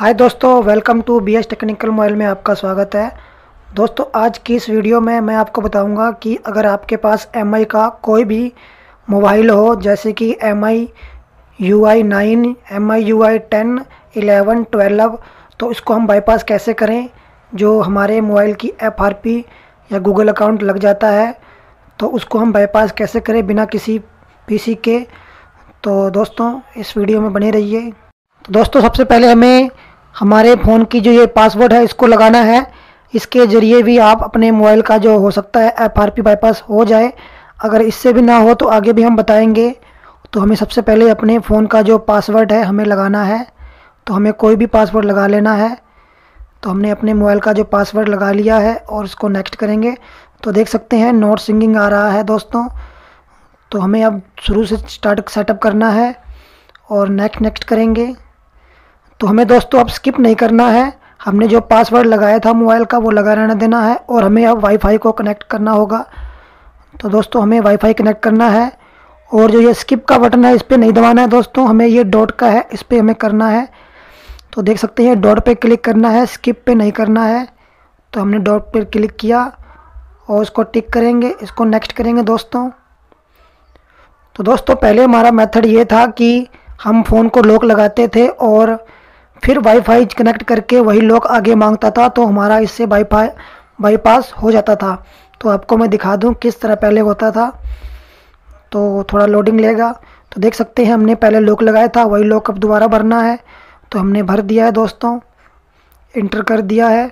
हाय दोस्तों, welcome to BS technical mobile में आपका स्वागत है। दोस्तों, आज की इस वीडियो में मैं आपको बताऊंगा कि अगर आपके पास MI का कोई भी मोबाइल हो, जैसे कि MI UI 9, MI UI 10, 11, 12, तो इसको हम बाईपास कैसे करें। जो हमारे मोबाइल की FRP या गूगल अकाउंट लग जाता है, तो उसको हम बाईपास कैसे करें बिना किसी PC के। तो दोस्तों, इस वीडियो में बने रहिए। तो दोस्तों, सबसे पहले हमें हमारे फ़ोन की जो ये पासवर्ड है इसको लगाना है। इसके ज़रिए भी आप अपने मोबाइल का जो हो सकता है FRP बाईपास हो जाए। अगर इससे भी ना हो तो आगे भी हम बताएंगे। तो हमें सबसे पहले अपने फ़ोन का जो पासवर्ड है हमें लगाना है। तो हमें कोई भी पासवर्ड लगा लेना है। तो हमने अपने मोबाइल का जो पासवर्ड लगा लिया है और इसको नेक्स्ट करेंगे। तो देख सकते हैं नॉट सिंगिंग आ रहा है दोस्तों। तो हमें अब शुरू से स्टार्ट सेटअप करना है और नेक्स्ट करेंगे। तो हमें दोस्तों अब स्किप नहीं करना है। हमने जो पासवर्ड लगाया था मोबाइल का वो लगा रहने देना है और हमें अब वाईफाई को कनेक्ट करना होगा। तो दोस्तों, हमें वाईफाई कनेक्ट करना है और जो ये स्किप का बटन है इस पर नहीं दबाना है दोस्तों, हमें ये डॉट का है इस पर हमें करना है। तो देख सकते हैं डॉट पे क्लिक करना है, स्किप पे नहीं करना है। तो हमने डॉट पे क्लिक किया और इसको टिक करेंगे, इसको नेक्स्ट करेंगे दोस्तों। तो दोस्तों, पहले हमारा मेथड ये था कि हम फ़ोन को लॉक लगाते थे और फिर वाईफाई कनेक्ट करके वही लॉक आगे मांगता था, तो हमारा इससे बाईपास हो जाता था। तो आपको मैं दिखा दूं किस तरह पहले होता था। तो थोड़ा लोडिंग लेगा। तो देख सकते हैं हमने पहले लॉक लगाया था, वही लॉक अब दोबारा भरना है। तो हमने भर दिया है दोस्तों, इंटर कर दिया है।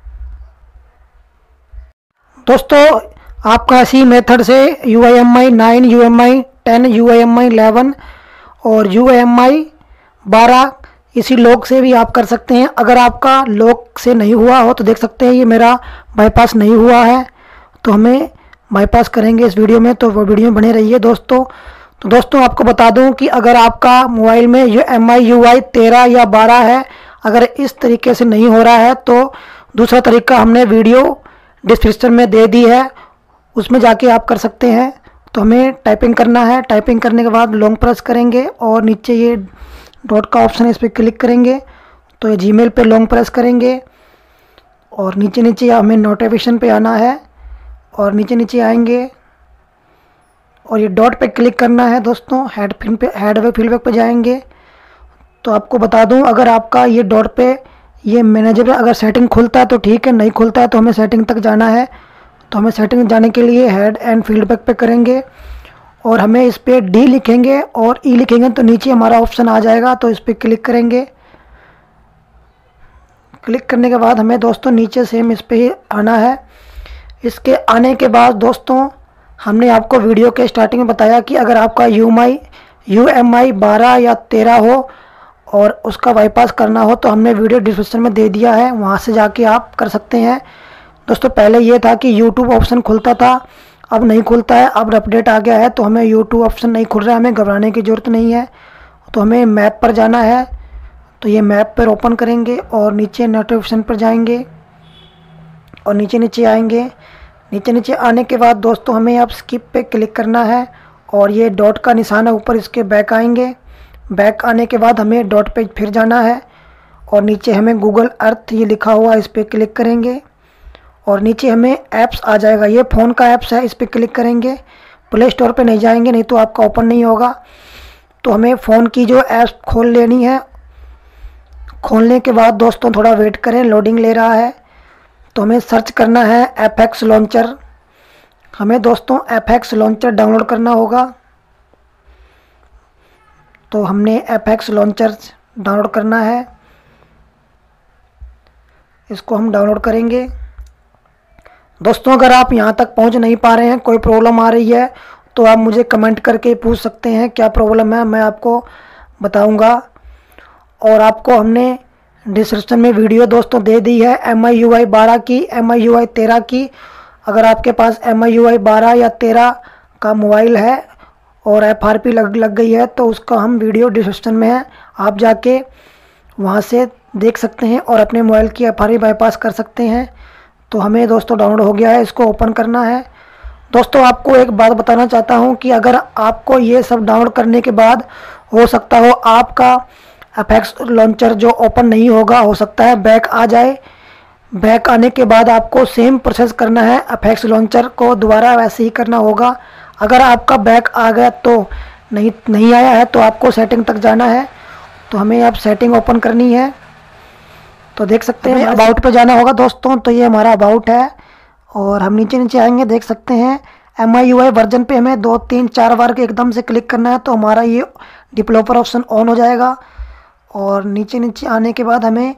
दोस्तों, आपका इसी मेथड से UIMI 9, UIMI 10, UIMI 11 और UIMI 12 इसी लॉक से भी आप कर सकते हैं। अगर आपका लॉक से नहीं हुआ हो तो देख सकते हैं ये मेरा बाईपास नहीं हुआ है। तो हमें बाईपास करेंगे इस वीडियो में, तो वो वीडियो में बने रहिए दोस्तों। तो दोस्तों, आपको बता दूं कि अगर आपका मोबाइल में ये MI UI 13 या 12 है, अगर इस तरीके से नहीं हो रहा है तो दूसरा तरीका हमने वीडियो डिस्क्रिप्शन में दे दी है, उसमें जाके आप कर सकते हैं। तो हमें टाइपिंग करना है। टाइपिंग करने के बाद लॉन्ग प्रेस करेंगे और नीचे ये डॉट का ऑप्शन है, इस पर क्लिक करेंगे। तो ये जीमेल पे लॉन्ग प्रेस करेंगे और नीचे नीचे हमें नोटिफिकेशन पे आना है और नीचे नीचे आएंगे और ये डॉट पे क्लिक करना है दोस्तों। हेड वे फीडबैक पे जाएंगे। तो आपको बता दूं, अगर आपका ये डॉट पे ये मैनेजेबल अगर सेटिंग खुलता है तो ठीक है, नहीं खुलता है तो हमें सेटिंग तक जाना है। तो हमें सेटिंग जाने के लिए हेड एंड फीडबैक पे करेंगे और हमें इस पर D लिखेंगे और E लिखेंगे तो नीचे हमारा ऑप्शन आ जाएगा। तो इस पर क्लिक करेंगे। क्लिक करने के बाद हमें दोस्तों नीचे सेम इस पर ही आना है। इसके आने के बाद दोस्तों, हमने आपको वीडियो के स्टार्टिंग में बताया कि अगर आपका UMI 12 या 13 हो और उसका बाईपास करना हो तो हमने वीडियो डिस्क्रिप्शन में दे दिया है, वहाँ से जाके आप कर सकते हैं दोस्तों। पहले ये था कि YouTube ऑप्शन खुलता था, अब नहीं खुलता है। अब अपडेट आ गया है तो हमें YouTube ऑप्शन नहीं खुल रहा है, हमें घबराने की ज़रूरत नहीं है। तो हमें मैप पर जाना है। तो ये मैप पर ओपन करेंगे और नीचे नोटिफिकेशन पर जाएंगे और नीचे नीचे आएंगे। नीचे नीचे आने के बाद दोस्तों, हमें अब स्किप पे क्लिक करना है और ये डॉट का निशान है ऊपर, इसके बैक आएंगे। बैक आने के बाद हमें डॉट पे फिर जाना है और नीचे हमें गूगल अर्थ ये लिखा हुआ है, इस पर क्लिक करेंगे और नीचे हमें ऐप्स आ जाएगा। ये फ़ोन का ऐप्स है, इस पर क्लिक करेंगे। प्ले स्टोर पे नहीं जाएंगे, नहीं तो आपका ओपन नहीं होगा। तो हमें फ़ोन की जो ऐप्स खोल लेनी है। खोलने के बाद दोस्तों थोड़ा वेट करें, लोडिंग ले रहा है। तो हमें सर्च करना है FX लॉन्चर। हमें दोस्तों FX लॉन्चर डाउनलोड करना होगा। तो हमने FX लॉन्चर डाउनलोड करना है, इसको हम डाउनलोड करेंगे। दोस्तों, अगर आप यहाँ तक पहुँच नहीं पा रहे हैं, कोई प्रॉब्लम आ रही है तो आप मुझे कमेंट करके पूछ सकते हैं क्या प्रॉब्लम है, मैं आपको बताऊँगा। और आपको हमने डिस्क्रिप्शन में वीडियो दोस्तों दे दी है MI UI 12 की, MI UI 13 की। अगर आपके पास MI UI 12 या 13 का मोबाइल है और FRP लग गई है तो उसका हम वीडियो डिस्क्रिप्शन में है, आप जाके वहाँ से देख सकते हैं और अपने मोबाइल की FRP बाईपास कर सकते हैं। तो हमें दोस्तों डाउनलोड हो गया है, इसको ओपन करना है। दोस्तों, आपको एक बात बताना चाहता हूं कि अगर आपको ये सब डाउनलोड करने के बाद हो सकता हो आपका एफएक्स लॉन्चर जो ओपन नहीं होगा, हो सकता है बैक आ जाए। बैक आने के बाद आपको सेम प्रोसेस करना है, एफएक्स लॉन्चर को दोबारा वैसे ही करना होगा। अगर आपका बैक आ गया तो नहीं आया है तो आपको सेटिंग तक जाना है, तो हमें अब सेटिंग ओपन करनी है। तो देख सकते हैं अबाउट पे जाना होगा दोस्तों, तो ये हमारा अबाउट है और हम नीचे नीचे आएंगे, देख सकते हैं MIUI वर्जन पे हमें 2 3 4 बार के एकदम से क्लिक करना है, तो हमारा ये डेवलपर ऑप्शन ऑन हो जाएगा। और नीचे नीचे आने के बाद हमें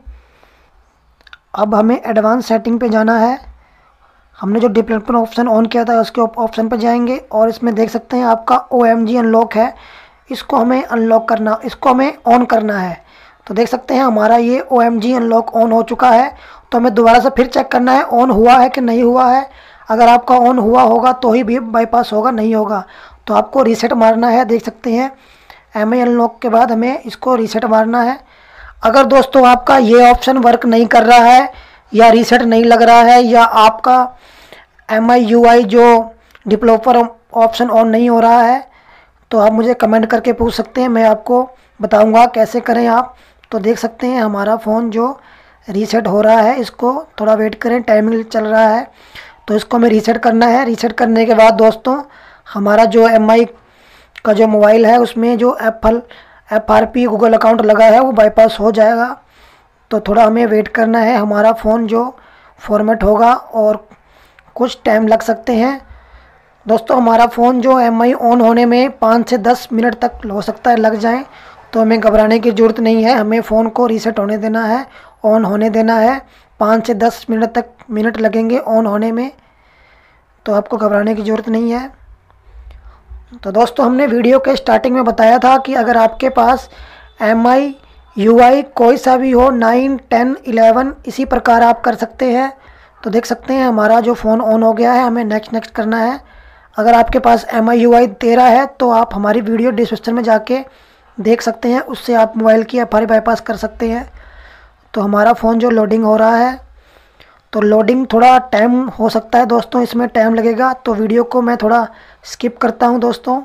एडवांस सेटिंग पे जाना है। हमने जो डेवलपर ऑप्शन ऑन किया था उसके ऑप्शन पे जाएंगे और इसमें देख सकते हैं आपका OMG अनलॉक है, इसको हमें ऑन करना है। तो देख सकते हैं हमारा ये OMG अनलॉक ऑन हो चुका है। तो हमें दोबारा से फिर चेक करना है ऑन हुआ है कि नहीं हुआ है। अगर आपका ऑन हुआ होगा तो ही भी बाईपास होगा, नहीं होगा तो आपको रीसेट मारना है। देख सकते हैं MI अनलॉक के बाद हमें इसको रीसेट मारना है। अगर दोस्तों आपका ये ऑप्शन वर्क नहीं कर रहा है या रीसेट नहीं लग रहा है या आपका MIUI जो डेवलपर ऑप्शन ऑन नहीं हो रहा है तो आप मुझे कमेंट करके पूछ सकते हैं, मैं आपको बताऊंगा कैसे करें आप। तो देख सकते हैं हमारा फ़ोन जो रीसेट हो रहा है, इसको थोड़ा वेट करें, टाइमिंग चल रहा है तो इसको हमें रीसेट करना है। रीसेट करने के बाद दोस्तों हमारा जो MI का जो मोबाइल है उसमें जो FRP गूगल अकाउंट लगा है वो बाईपास हो जाएगा। तो थोड़ा हमें वेट करना है, हमारा फ़ोन जो फॉर्मेट होगा और कुछ टाइम लग सकते हैं। दोस्तों हमारा फ़ोन जो MI ऑन होने में 5 से 10 मिनट तक हो सकता है लग जाए, तो हमें घबराने की ज़रूरत नहीं है। हमें फ़ोन को रीसेट होने देना है, ऑन होने देना है। 5 से 10 मिनट लगेंगे ऑन होने में, तो आपको घबराने की ज़रूरत नहीं है। तो दोस्तों हमने वीडियो के स्टार्टिंग में बताया था कि अगर आपके पास MIUI कोई सा भी हो, 9, 10, 11 इसी प्रकार आप कर सकते हैं। तो देख सकते हैं हमारा जो फ़ोन ऑन हो गया है, हमें नेक्स्ट करना है। अगर आपके पास MIUI 13 है तो आप हमारी वीडियो डिस्क्रिप्शन में जाके देख सकते हैं, उससे आप मोबाइल की FRP बाईपास कर सकते हैं। तो हमारा फ़ोन जो लोडिंग हो रहा है, तो लोडिंग थोड़ा टाइम हो सकता है दोस्तों, इसमें टाइम लगेगा, तो वीडियो को मैं थोड़ा स्किप करता हूं दोस्तों।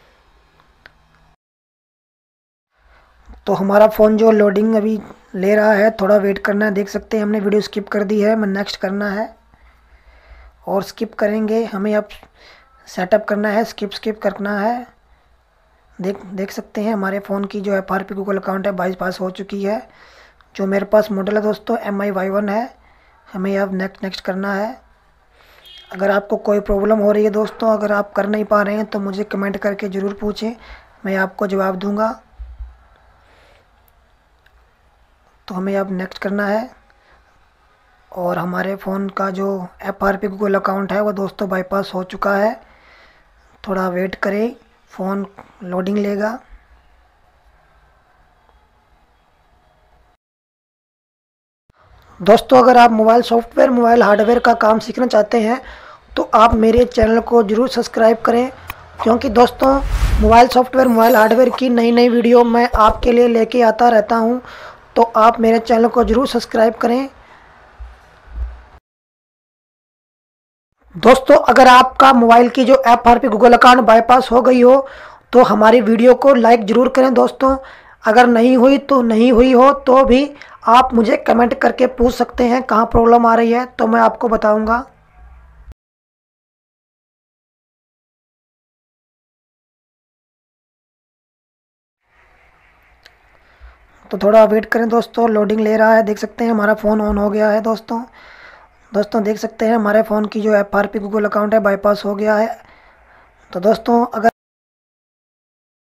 तो हमारा फ़ोन जो लोडिंग अभी ले रहा है, थोड़ा वेट करना है। देख सकते हैं हमने वीडियो स्किप कर दी है, मैं नेक्स्ट करना है और स्किप करेंगे। हमें अब सेटअप करना है, स्किप करना है। देख सकते हैं हमारे फ़ोन की जो FRP गूगल अकाउंट है बाईपास हो चुकी है। जो मेरे पास मॉडल है दोस्तों MI-Y1 है। हमें अब नेक्स्ट करना है। अगर आपको कोई प्रॉब्लम हो रही है दोस्तों, अगर आप कर नहीं पा रहे हैं तो मुझे कमेंट करके ज़रूर पूछें, मैं आपको जवाब दूंगा। तो हमें अब नेक्स्ट करना है और हमारे फ़ोन का जो FRP गूगल अकाउंट है वो दोस्तों बाईपास हो चुका है। थोड़ा वेट करें, फ़ोन लोडिंग लेगा। दोस्तों अगर आप मोबाइल सॉफ्टवेयर, मोबाइल हार्डवेयर का काम सीखना चाहते हैं तो आप मेरे चैनल को ज़रूर सब्सक्राइब करें, क्योंकि दोस्तों मोबाइल सॉफ्टवेयर, मोबाइल हार्डवेयर की नई वीडियो मैं आपके लिए लेके आता रहता हूं, तो आप मेरे चैनल को ज़रूर सब्सक्राइब करें। दोस्तों अगर आपका मोबाइल की जो FRP गूगल अकाउंट बाईपास हो गई हो तो हमारी वीडियो को लाइक ज़रूर करें दोस्तों। अगर नहीं हुई तो नहीं हुई हो तो भी आप मुझे कमेंट करके पूछ सकते हैं कहाँ प्रॉब्लम आ रही है, तो मैं आपको बताऊंगा। तो थोड़ा वेट करें दोस्तों, लोडिंग ले रहा है। देख सकते हैं हमारा फ़ोन ऑन हो गया है दोस्तों देख सकते हैं हमारे फ़ोन की जो FRP गूगल अकाउंट है बाईपास हो गया है। तो दोस्तों अगर